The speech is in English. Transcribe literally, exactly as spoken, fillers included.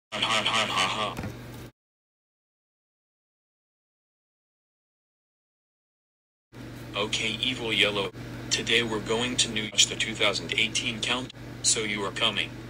Ha ha ha ha ha. Okay, Evil Yellow. Today we're going to nudge the two thousand eighteen count, so you are coming.